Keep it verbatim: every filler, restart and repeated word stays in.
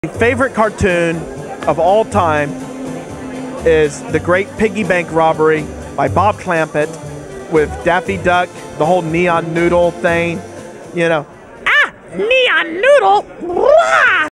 Favorite cartoon of all time is The Great Piggy Bank Robbery by Bob Clampett with Daffy Duck, the whole neon noodle thing, you know. Ah, neon noodle. Wah!